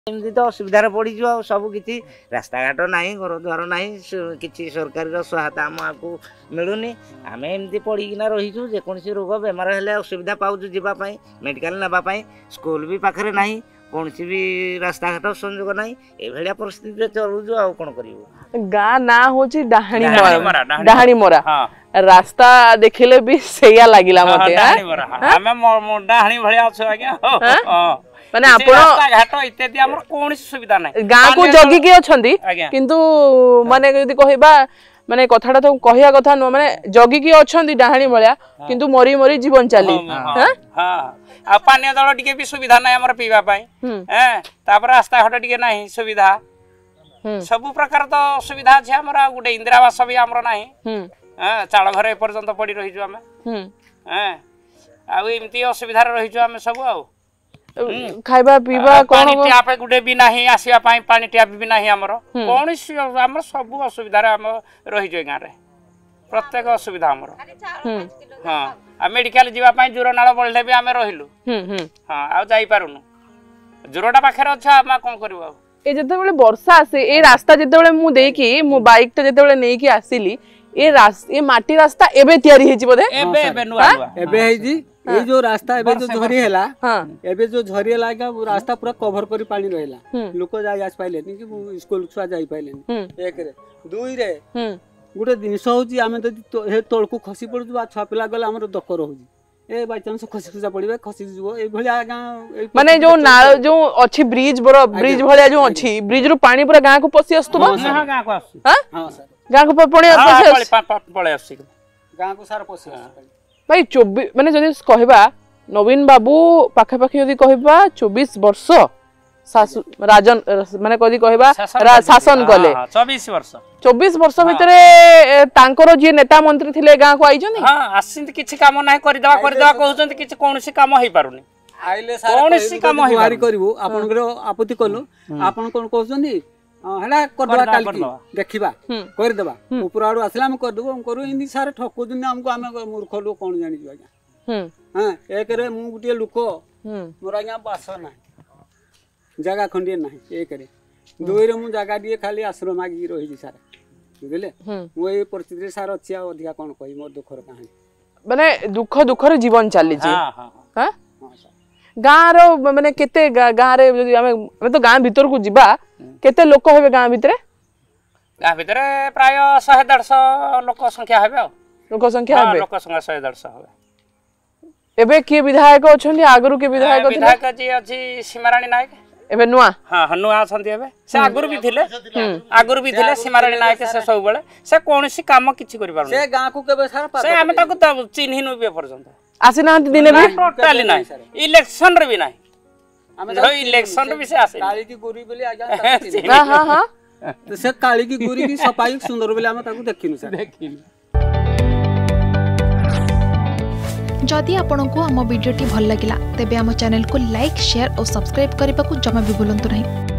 एमती तो असुविधार पड़ी सब किसी रास्ता घाट ना घर द्वार ना कि सरकारी सहायता आमको मिलूनी आम एमती पड़ीना रहीचु जेकोसी रोग बेमार हेले असुविधा पाऊँ जावाई मेडिकल नापाई स्कूल भी पाखे ना कौन भी रास्ता घाट संजोग ना ये परिस्थिति चलुचु आ कौन कर गाँ ना हूँ डाहाणी मरा रास्ता देखिले भी सैया लगिला मते डाहाणी भलिया अच्छे आज्ञा माने आपण घाट इत्यादि हमर कोन सुविधा नै गाँ को जगी के अछंती किंतु माने यदि कहबा माने कथाटा तो कहया कथा न माने जगी के अछंती डाहाणी भलिया किंतु मरी मरी जीवन चाली हां आ पानी जल टिके भी सुविधा नै हमर पीवा पई हैं तापर रास्ता घाट टिके नाही सुविधा सब प्रकार तो सुविधा छै हमरा गुटे इंदिरा आवास भी हमर नाही हां चाळ घर ए पर्यंत पड़ी रही छु हमें हैं आ एमती असुविधा रही छु हमें सब आ खाइबा पीबा कोन टैप गुटे भी नाही आसीबा पई पानी टैप भी नाही हमर कोन हमर सब असुविधा रे हम रही जो गां रे प्रत्येक असुविधा हमर हां आ मेडिकल जीवा पई जुरो नाळ बोलले भी हमें रहिलु हां आ जाई पारुनु जुरोटा पाखरे अच्छा हम कोन करबो ए जते बेले वर्षा आसे ए रास्ता जते बेले मु देकी मु बाइक ता जते बेले नै की आसीली ए माटी रास्ता एबे तयारी हेची बोधे एबे नुआ एबे हेजी ये जो रास्ता एबे जो झरी हैला एबे जो झरी हैला का रास्ता पूरा कवर करी पानी रहला लोक जाय आस पाइले नि कि स्कूल छुआ जाई पाइले एक रे दुई रे गुटे दिनस होची आमे तो हे तळकु खसी पडु बा छ पिला गले हमर दकर होजी ए बाय चांस खसी खुजा पडिबे खसी जीवो ए भलिया गां माने जो नाळ जो अछि ब्रिज बरो ब्रिज भलिया जो अछि ब्रिज रो पानी पूरा गां को पसी आस्तबा हां गां को आसी हां सर गां को पळे आसी गां को सारा पसी भाई 24 माने जदि कहबा नवीन बाबू पाखे पाखे जदि कहबा 24 वर्ष राजन माने कदी कहबा शासन कले 24 वर्ष भितरे तांकर जे नेता मंत्री थिले गां को आइजनी हां आसिंत किछि काम नाही करदेवा कहउछन किछि कोनसी काम होई पारुनी आइले सारा कोनसी काम होई पारी करबो आपनकर आपत्ति कलो आपन कोन कहउछनी हेला करदवा काली देखिबा कर देबा ऊपर आडू आसला हम कर देबो हम करू इंदी सारे ठकु दिन हमको हम मूर्ख लोग कोन जानि जबा हां एक रे मु गुटिया लोक मोर आज्ञा बास ना जगह खंडिए नाही एक रे दुई रे मु जगह दिए खाली आश्रम मागी रही जी सारे बुझले मु ए परिस्थिति सार अछि अधिका कोन कहि मोर दुखर कहानी माने दुखर जीवन चाली जी हां गाँ रो माने केते गाँ रे जदि हमें तो गाँ भीतर को जिबा केते लोक होबे गाँ भीतर प्राय 100-150 लोक संख्या हेबे लोक संख्या हेबे लोक संख्या 100-150 हेबे एबे के विधायक अछंती आगरु के विधायक थिले विधायक जी अछि सीमाराणी नायक एबे नुआ हां नुआ अछंती हेबे से आगरु भी थिले सीमाराणी नायक से सब बेले से कोनसी काम किछि करि पारु से गाँ को केबे सारा से हम ताको चिन्हि नु बे पर्यंत आसी ना दिने भी टोटली नाही इलेक्शन रे भी नाही हम जो इलेक्शन रे भी से आसे काली की गोरी बोली आज्ञा हां हां तो से काली की गोरी की सफाई सुंदर बोली हम ताको देखिनु सर देखिनु जदि आपंक आम भिडी भल लगा तेब आम चैनल को लाइक शेयर और सब्सक्राइब करने को जमा भी भूलु नहीं।